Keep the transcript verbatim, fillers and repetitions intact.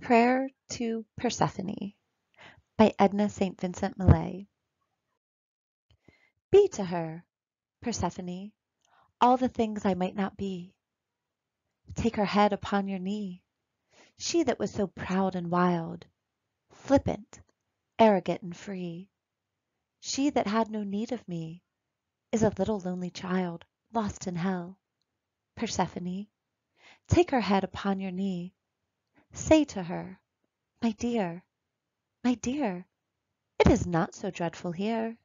Prayer to Persephone by Edna Saint Vincent Millay. Be to her, Persephone, all the things I might not be. Take her head upon your knee, she that was so proud and wild, flippant, arrogant and free. She that had no need of me is a little lonely child lost in hell. Persephone, take her head upon your knee. Say to her, my dear, my dear, it is not so dreadful here.